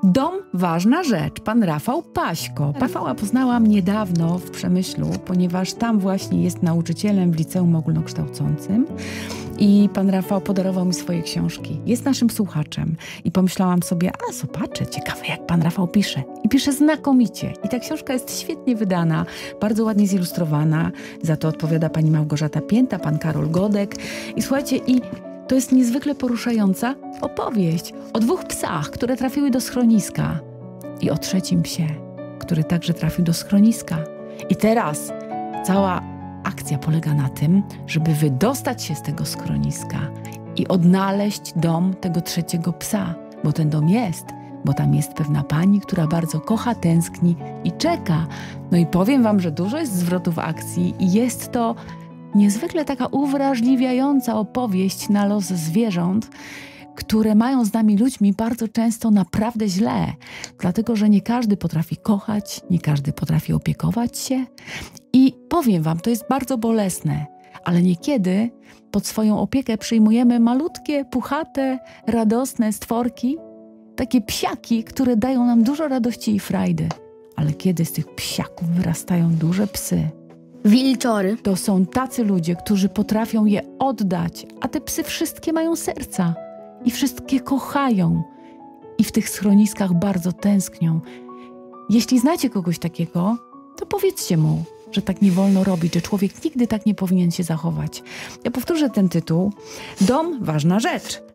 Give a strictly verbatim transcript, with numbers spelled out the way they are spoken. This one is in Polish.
Dom, ważna rzecz. Pan Rafał Paśko. Rafała poznałam niedawno w Przemyślu, ponieważ tam właśnie jest nauczycielem w liceum ogólnokształcącym. I pan Rafał podarował mi swoje książki. Jest naszym słuchaczem. I pomyślałam sobie, a zobaczę, ciekawe jak pan Rafał pisze. I pisze znakomicie. I ta książka jest świetnie wydana, bardzo ładnie zilustrowana. Za to odpowiada pani Małgorzata Pięta, pan Karol Godek. I słuchajcie, i to jest niezwykle poruszająca opowieść o dwóch psach, które trafiły do schroniska. I o trzecim psie, który także trafił do schroniska. I teraz cała akcja polega na tym, żeby wydostać się z tego schroniska i odnaleźć dom tego trzeciego psa. Bo ten dom jest, bo tam jest pewna pani, która bardzo kocha, tęskni i czeka. No i powiem wam, że dużo jest zwrotów akcji i jest to niezwykle taka uwrażliwiająca opowieść na los zwierząt, które mają z nami ludźmi bardzo często naprawdę źle, dlatego że nie każdy potrafi kochać, nie każdy potrafi opiekować się. I powiem wam, to jest bardzo bolesne, ale niekiedy pod swoją opiekę przyjmujemy malutkie, puchate, radosne stworki, takie psiaki, które dają nam dużo radości i frajdy. Ale kiedy z tych psiaków wyrastają duże psy, wilczory, to są tacy ludzie, którzy potrafią je oddać, a te psy wszystkie mają serca i wszystkie kochają i w tych schroniskach bardzo tęsknią. Jeśli znacie kogoś takiego, to powiedzcie mu, że tak nie wolno robić, że człowiek nigdy tak nie powinien się zachować. Ja powtórzę ten tytuł. Dom, ważna rzecz.